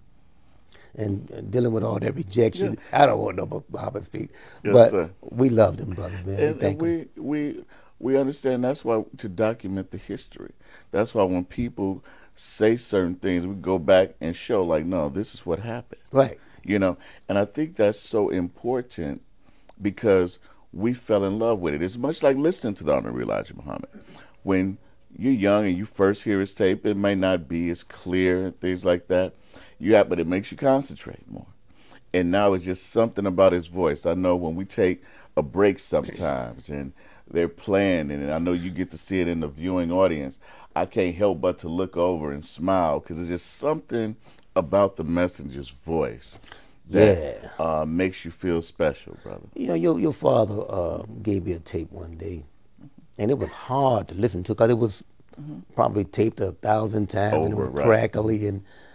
Speaker 9: and dealing with all that rejection. I don't want no Muhammad Speaks.
Speaker 1: Yes,
Speaker 9: but
Speaker 1: sir.
Speaker 9: we love them brothers, man.
Speaker 1: And we understand that's why to document the history. That's why when people say certain things, we go back and show, like, no, this is what happened.
Speaker 9: Right.
Speaker 1: You know, and I think that's so important because we fell in love with it. It's much like listening to the Honorable Elijah Muhammad. When you're young and you first hear his tape, it may not be as clear and things like that. But it makes you concentrate more. And now it's just something about his voice. I know when we take a break sometimes and they're playing, and I know you get to see it in the viewing audience, I can't help but to look over and smile because it's just something about the messenger's voice that makes you feel special, brother.
Speaker 9: You know, your father gave me a tape one day, and it was hard to listen to because it was probably taped 1,000 times, and it was crackly,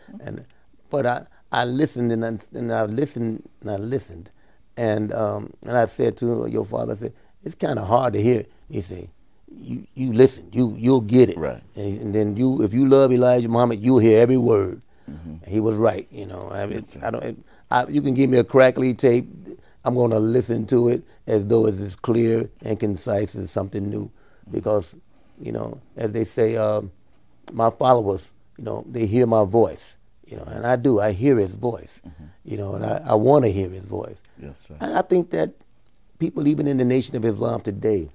Speaker 9: but I listened and I listened and I listened, and I said to your father, I said, it's kind of hard to hear. He said, you listen, you'll get it,
Speaker 1: right?
Speaker 9: And then if you love Elijah Muhammad, you'll hear every word. And he was right, you know. You can give me a crackly tape, I'm going to listen to it as though it's as clear and concise as something new, because, you know, as they say, my followers, you know, they hear my voice, you know, and I do. I hear his voice, you know, and I want to hear his voice.
Speaker 1: Yes, sir.
Speaker 9: And I think that people, even in the Nation of Islam today,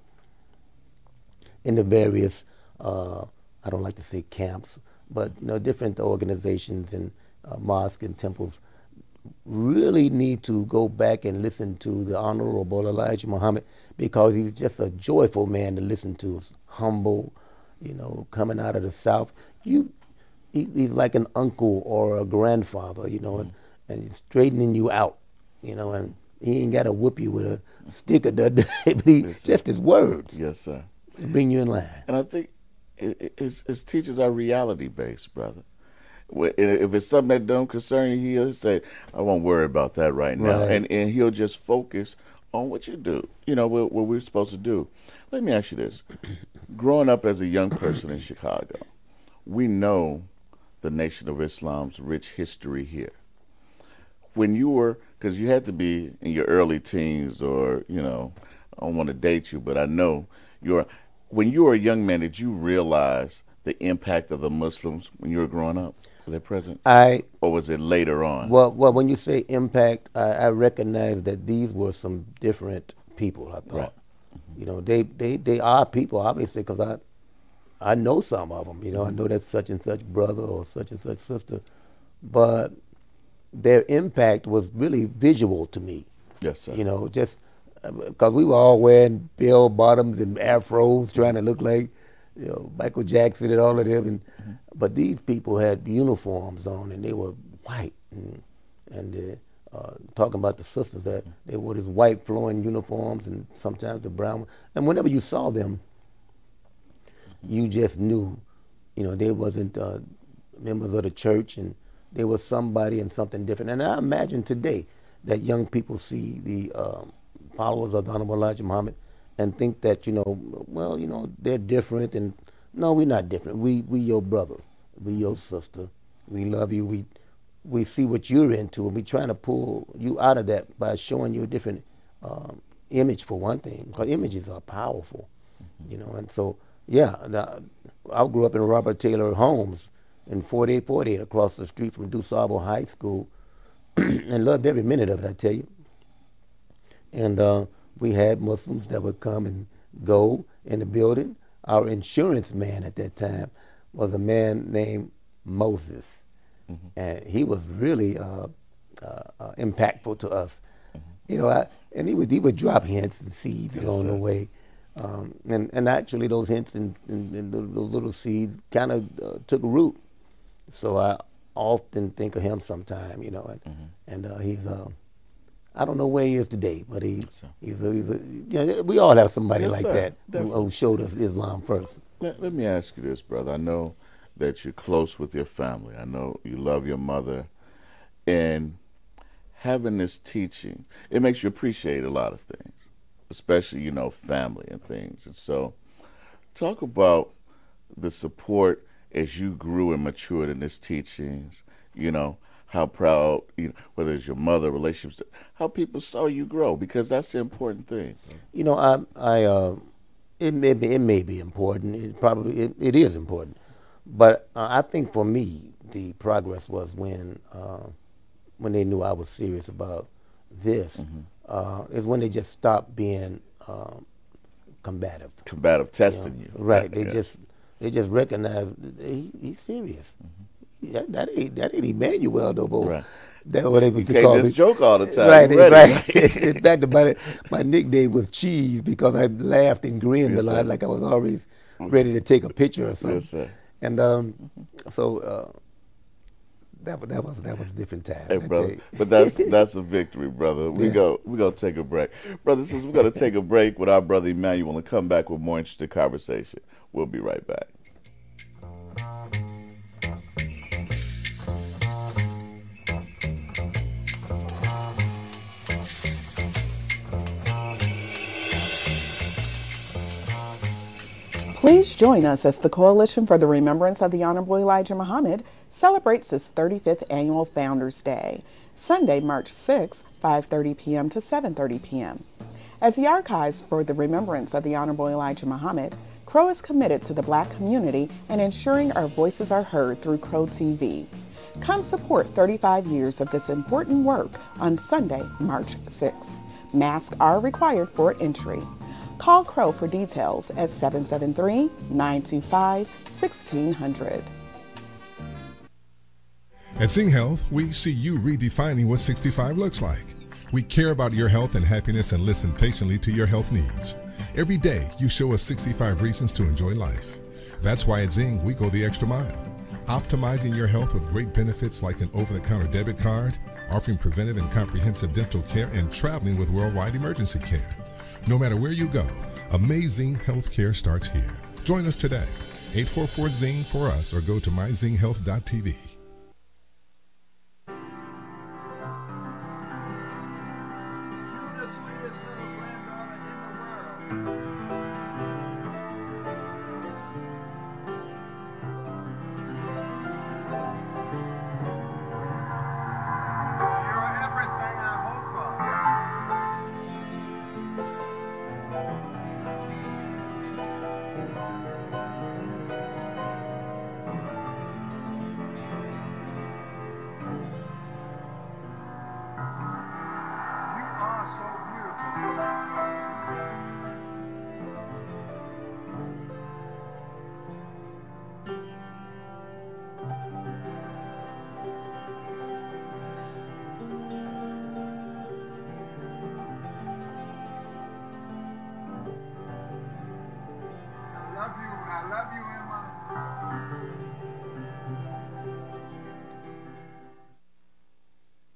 Speaker 9: in the various, I don't like to say camps, but, you know, different organizations and mosques and temples, really need to go back and listen to the Honorable Elijah Muhammad, because he's just a joyful man to listen to. He's humble, you know, coming out of the South. He's like an uncle or a grandfather, you know, and he's straightening you out, you know, and he ain't got to whoop you with a stick or nothing, but just his words.
Speaker 1: Yes, sir.
Speaker 9: Bring you in line.
Speaker 1: And I think his teachers are reality-based, brother. If it's something that don't concern you, he'll say, I won't worry about that right now.
Speaker 9: Right.
Speaker 1: And he'll just focus on what you do, you know, what we're supposed to do. Let me ask you this. Growing up as a young person in Chicago, we know the Nation of Islam's rich history here. When you were, because you had to be in your early teens or, you know, I don't want to date you, but I know when you were a young man, did you realize the impact of the Muslims when you were growing up, their presence? Or was it later on?
Speaker 9: Well, when you say impact, I recognize that these were some different people, I thought.
Speaker 1: Right.
Speaker 9: You know, they are people, obviously, because I know some of them. You know, I know that's such and such brother or such and such sister. But their impact was really visual to me.
Speaker 1: Yes, sir.
Speaker 9: You know, just because we were all wearing bell bottoms and afros, trying to look like, you know, Michael Jackson and all of them. But these people had uniforms on, and they were white. And talking about the sisters, that they wore these white flowing uniforms and sometimes the brown. And whenever you saw them, you just knew, you know, they wasn't members of the church, and they was somebody and something different. And I imagine today that young people see the followers of the Honorable Elijah Muhammad and think that, you know, well, you know, they're different. And no, we're not different. We your brother. We your sister. We love you. We see what you're into, and we're trying to pull you out of that by showing you a different image, for one thing, because images are powerful, you know. And so, yeah, I grew up in Robert Taylor Homes in 4848 across the street from DuSable High School, and loved every minute of it, I tell you. And we had Muslims that would come and go in the building. Our insurance man at that time was a man named Moses, and he was really impactful to us. You know, and he would drop hints and seeds along the way, and actually those hints and those little seeds kind of took root. So I often think of him sometime, you know, and he's I don't know where he is today, but he's you know, we all have somebody like that who showed us Islam first.
Speaker 1: Let me ask you this, brother. I know that you're close with your family. I know you love your mother, and having this teaching, it makes you appreciate a lot of things, especially, you know, family and things. And so talk about the support as you grew and matured in this teachings, you know, how proud, you know, whether it's your mother, relationships, how people saw you grow, because that's the important thing.
Speaker 9: You know, it may be important. It is important. But I think for me, the progress was when they knew I was serious about this. Is when they just stopped being combative.
Speaker 1: Combative, testing you.
Speaker 9: Right. They just recognized he's serious. That ain't Emmanuel no more. Right. That's what they was
Speaker 1: you can't just joke all the time.
Speaker 9: Right, right. In fact, about it, my nickname was Cheese because I laughed and grinned a lot, like I was always ready to take a picture or something.
Speaker 1: Yes, sir.
Speaker 9: And so that was a different time.
Speaker 1: Hey, brother, but that's a victory, brother. We gonna take a break, brother. Since we're gonna take a break with our brother Emmanuel and come back with more interesting conversation. We'll be right back.
Speaker 5: Please join us as the Coalition for the Remembrance of the Honorable Elijah Muhammad celebrates its 35th annual Founders Day, Sunday, March 6, 5:30 p.m. to 7:30 p.m. As the archives for the remembrance of the Honorable Elijah Muhammad, Crow is committed to the Black community and ensuring our voices are heard through Crow TV. Come support 35 years of this important work on Sunday, March 6. Masks are required for entry. Call Crow for details at 773-925-1600.
Speaker 6: At Zing Health, we see you redefining what 65 looks like. We care about your health and happiness and listen patiently to your health needs. Every day, you show us 65 reasons to enjoy life. That's why at Zing, we go the extra mile, optimizing your health with great benefits like an over-the-counter debit card, offering preventive and comprehensive dental care, and traveling with worldwide emergency care. No matter where you go, amazing healthcare starts here. Join us today. 844-ZING for us or go to myzinghealth.tv.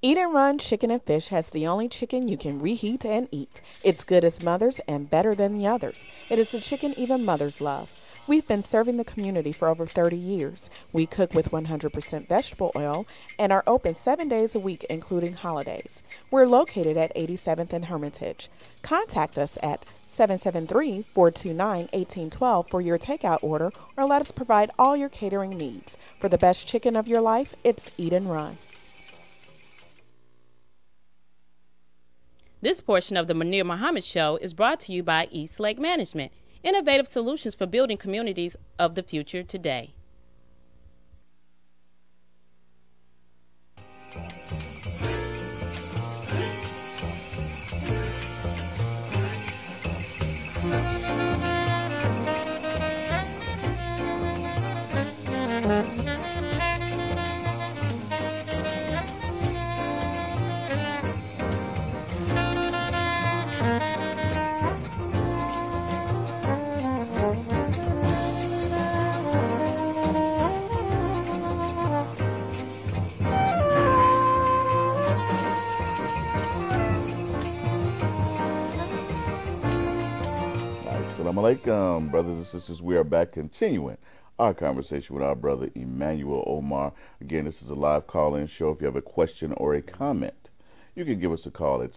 Speaker 5: Eat and Run Chicken and Fish has the only chicken you can reheat and eat. It's good as mother's and better than the others. It is the chicken even mothers love. We've been serving the community for over 30 years. We cook with 100% vegetable oil and are open 7 days a week, including holidays. We're located at 87th and Hermitage. Contact us at 773-429-1812 for your takeout order, or let us provide all your catering needs. For the best chicken of your life, it's Eat and Run.
Speaker 10: This portion of the Munir Muhammad Show is brought to you by East Lake Management, innovative solutions for building communities of the future today.
Speaker 1: Assalamu alaikum, brothers and sisters. We are back continuing our conversation with our brother Emmanuel Omar. Again, this is a live call-in show. If you have a question or a comment, you can give us a call at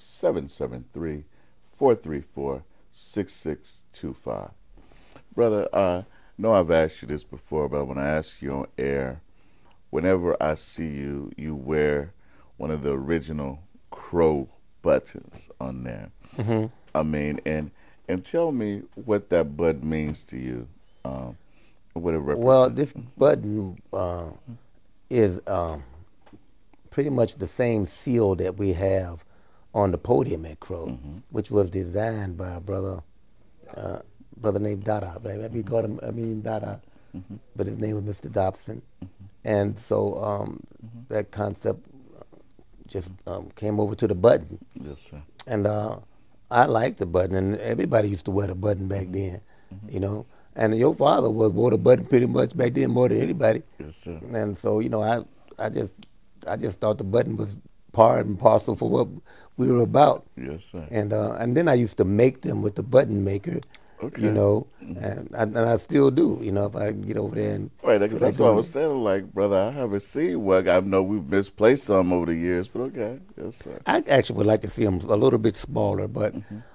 Speaker 1: 773-434-6625. Brother, I know I've asked you this before, but when I ask you on air, whenever I see you, you wear one of the original Crow buttons on there.
Speaker 9: Mm-hmm.
Speaker 1: I mean, and tell me what that button means to you, what it represents.
Speaker 9: Well, this button is pretty much the same seal that we have on the podium at Crow, which was designed by a brother named Dada. Right? We called him, Dada, but his name was Mr. Dobson. And so that concept just came over to the button.
Speaker 1: Yes, sir.
Speaker 9: And I liked the button, and everybody used to wear the button back then, you know. And your father wore the button pretty much back then more than anybody.
Speaker 1: Yes, sir.
Speaker 9: And so, you know, I just thought the button was part and parcel for what we were about.
Speaker 1: Yes, sir.
Speaker 9: And then I used to make them with the button maker.
Speaker 1: Okay.
Speaker 9: You know, and I still do, you know, if I get over there and...
Speaker 1: Right, because that's what I was saying, like, brother, I haven't seen one. I know we've misplaced some over the years, but okay, yes, sir.
Speaker 9: I actually would like to see them a little bit smaller, but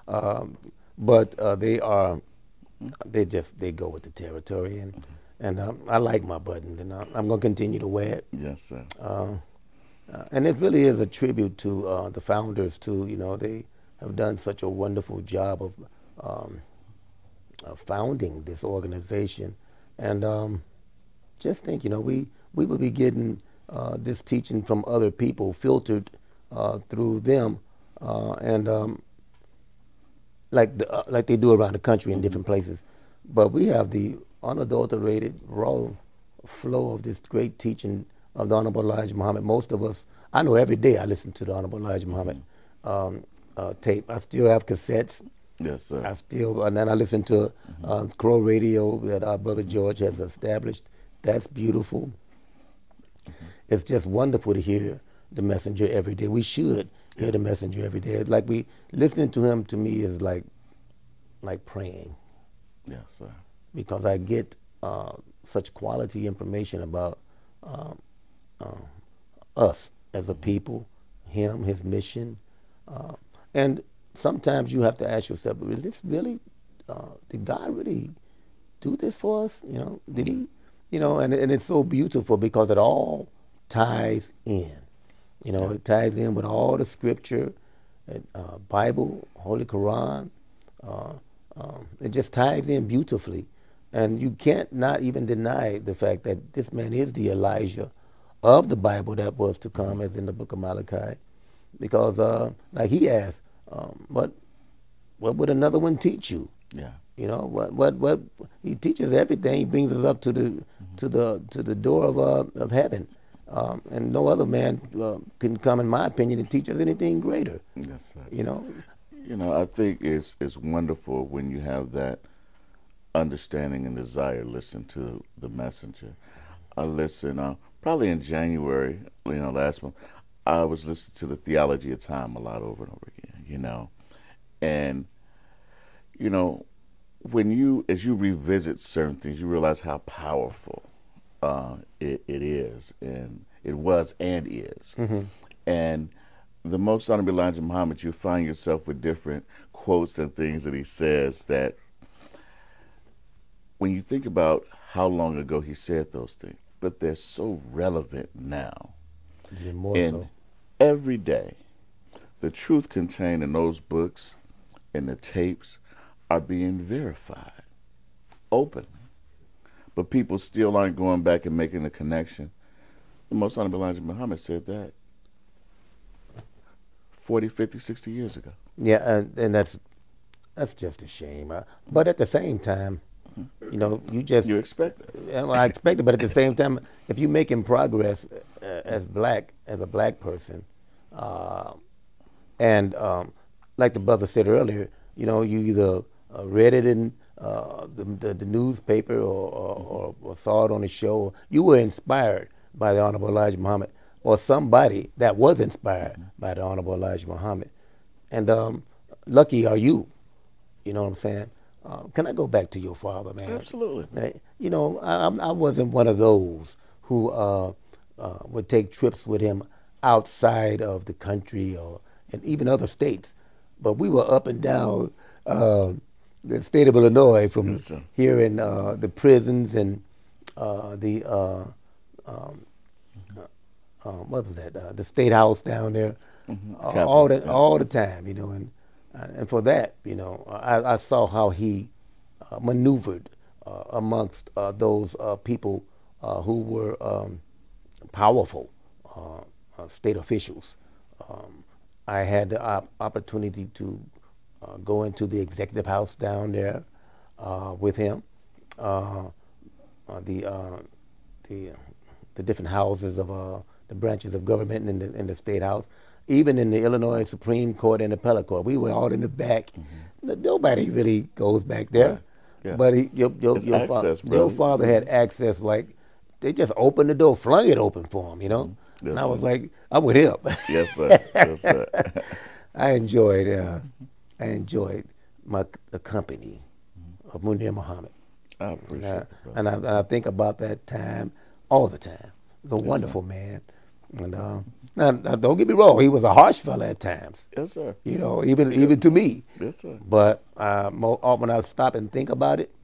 Speaker 9: they go with the territory, and I like my buttons, and I'm going to continue to wear it.
Speaker 1: Yes, sir.
Speaker 9: And it really is a tribute to the founders, too. You know, they have done such a wonderful job of founding this organization, and just think, you know, we would be getting this teaching from other people, filtered through them, and like they do around the country in different places. But we have the unadulterated, raw flow of this great teaching of the Honorable Elijah Muhammad. Most of us, I know every day I listen to the Honorable Elijah Muhammad tape. I still have cassettes.
Speaker 1: Yes, sir.
Speaker 9: And then I listen to Crow Radio that our brother George has established. That's beautiful. It's just wonderful to hear the messenger every day. We should hear the messenger every day. Like listening to him, to me, is like praying.
Speaker 1: Yes, sir.
Speaker 9: Because I get such quality information about us as a people, him, his mission, and sometimes you have to ask yourself, is this really, did God really do this for us? You know, did he? You know, and it's so beautiful because it all ties in. You know, it ties in with all the scripture, Bible, Holy Quran. It just ties in beautifully. And you can't not even deny the fact that this man is the Elijah of the Bible that was to come, as in the book of Malachi. Because, like he asked, what would another one teach you?
Speaker 1: Yeah.
Speaker 9: You know, what he teaches everything. He brings us up to the door of heaven, and no other man can come, in my opinion, and teach us anything greater.
Speaker 1: Yes, sir.
Speaker 9: You know.
Speaker 1: You know, I think it's wonderful when you have that understanding and desire. Listen to the messenger. I listened probably in January, last month. I was listening to the Theology of Time a lot over and over again, you know. And, you know, as you revisit certain things, you realize how powerful it is, and it was and is. And the Most Honorable Elijah Muhammad, you find yourself with different quotes and things that he says that when you think about how long ago he said those things, but they're so relevant now.
Speaker 9: Even more
Speaker 1: and
Speaker 9: so.
Speaker 1: Every day, the truth contained in those books and the tapes are being verified openly. But people still aren't going back and making the connection. The Most Honorable Elijah Muhammad said that 40, 50, 60 years ago.
Speaker 9: Yeah, and that's just a shame. But at the same time, you know, you expect it. Yeah, well, I expect it, but at the same time, if you're making progress as a black person, and like the brother said earlier, you know, you either read it in the newspaper or saw it on a show, you were inspired by the Honorable Elijah Muhammad, or somebody that was inspired by the Honorable Elijah Muhammad. And lucky are you, you know what I'm saying? Can I go back to your father, man?
Speaker 1: Absolutely.
Speaker 9: You know, I wasn't one of those who would take trips with him outside of the country and even other states. But we were up and down the state of Illinois, from here in the prisons and what was that? The State House down there, all the time, you know. And for that, you know, I saw how he maneuvered amongst those people who were powerful state officials. I had the opportunity to go into the executive house down there with him, the different houses of the branches of government in the State House. Even in the Illinois Supreme Court and Appellate Court, we were all in the back. Nobody really goes back there.
Speaker 1: Yeah.
Speaker 9: But your father had access, like they just opened the door, flung it open for him, you know?
Speaker 1: Yes,
Speaker 9: and I was
Speaker 1: sir.
Speaker 9: like, I'm with him.
Speaker 1: Yes, sir. Yes, sir.
Speaker 9: I enjoyed the company of Munir Muhammad.
Speaker 1: I appreciate it, bro.
Speaker 9: And I think about that time all the time. He was a wonderful man. And now, don't get me wrong, he was a harsh fella at times.
Speaker 1: Yes, sir.
Speaker 9: You know, even to me.
Speaker 1: Yes, sir.
Speaker 9: But when I stop and think about it,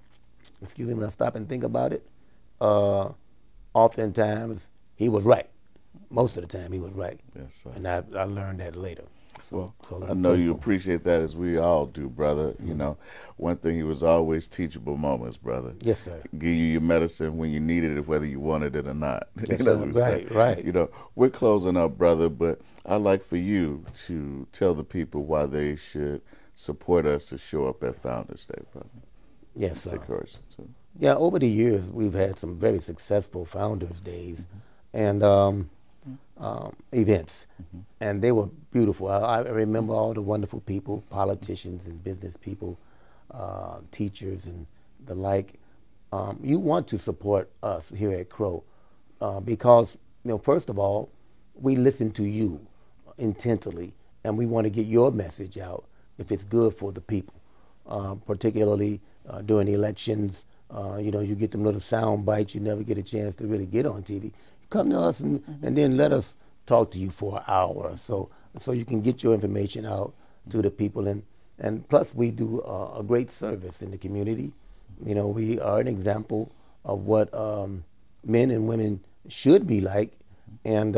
Speaker 9: oftentimes he was right. Most of the time he was right.
Speaker 1: Yes, sir.
Speaker 9: And I learned that later.
Speaker 1: So I know you appreciate that, as we all do, brother. You know, one thing, he was always teachable moments, brother.
Speaker 9: Yes, sir.
Speaker 1: Give you your medicine when you needed it, whether you wanted it or not.
Speaker 9: Yes,
Speaker 1: You know what I'm
Speaker 9: right,
Speaker 1: saying?
Speaker 9: right.
Speaker 1: You know, we're closing up, brother, but I'd like for you to tell the people why they should support us to show up at Founders Day, brother.
Speaker 9: Yes, sir.
Speaker 1: Yeah,
Speaker 9: over the years, we've had some very successful Founders Days and events, and they were beautiful. I remember all the wonderful people, politicians and business people, teachers and the like. You want to support us here at Crow because, you know, first of all, we listen to you intently, and we want to get your message out if it's good for the people, particularly during elections. You know, you get them little sound bites, you never get a chance to really get on TV. Come to us and then let us talk to you for an hour or so you can get your information out to the people. And plus, we do a great service in the community. You know, we are an example of what men and women should be like. And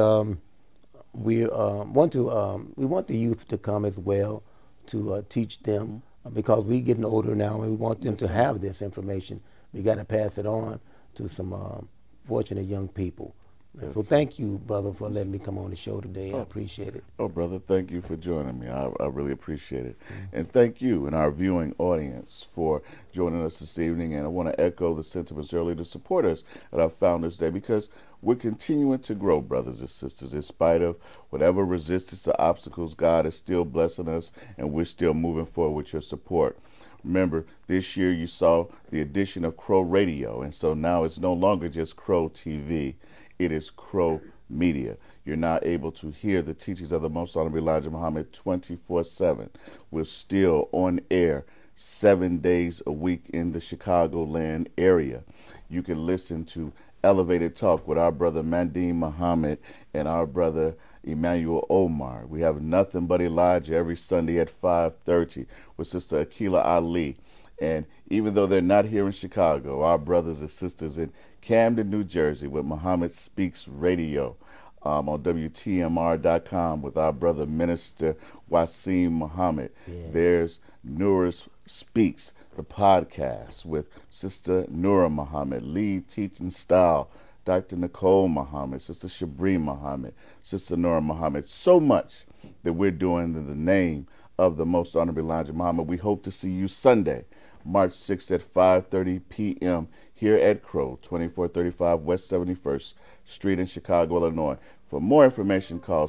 Speaker 9: we want the youth to come as well to teach them because we're getting older now and we want them to have this information. We got to pass it on to some fortunate young people.
Speaker 1: Yes,
Speaker 9: so thank you, brother, for letting me come on the show today. I appreciate it.
Speaker 1: Oh, brother, thank you for joining me. I really appreciate it. And thank you and our viewing audience for joining us this evening. And I want to echo the sentiments earlier to support us at our Founders Day because we're continuing to grow, brothers and sisters. In spite of whatever resistance or obstacles, God is still blessing us, and we're still moving forward with your support. Remember, this year you saw the addition of Crow Radio, and so now it's no longer just Crow TV. It is Crow Media. you're not able to hear the teachings of the Most Honorable Elijah Muhammad 24/7. We're still on air 7 days a week in the Chicagoland area. You can listen to Elevated Talk with our brother Mandeem Muhammad and our brother Emmanuel Omar. We have Nothing But Elijah every Sunday at 5:30 with Sister Akila Ali. And even though they're not here in Chicago, our brothers and sisters in Camden, New Jersey with Muhammad Speaks Radio on WTMR.com with our brother Minister Wasim Muhammad. Yeah. There's Nour's Speaks, the podcast with Sister Noura Muhammad, lead teaching style, Dr. Nicole Muhammad, Sister Shabri Muhammad, Sister Noura Muhammad. So much that we're doing in the name of the Most Honorable Elijah Muhammad. We hope to see you Sunday, March 6th at 5:30 p.m. here at Crow, 2435 West 71st Street in Chicago, Illinois. For more information, call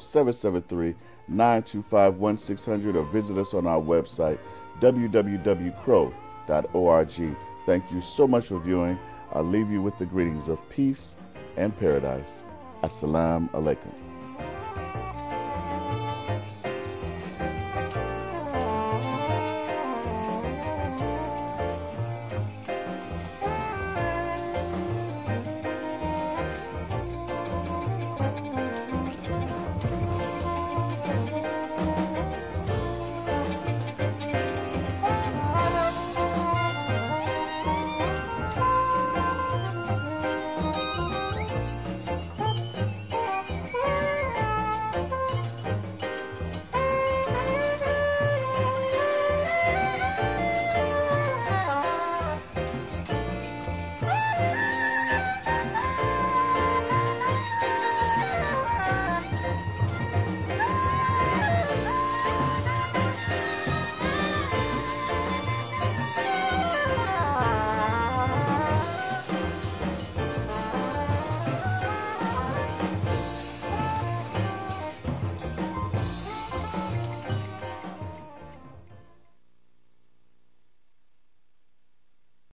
Speaker 1: 773-925-1600 or visit us on our website, www.crow.org. Thank you so much for viewing. I'll leave you with the greetings of peace and paradise. Assalamu alaikum.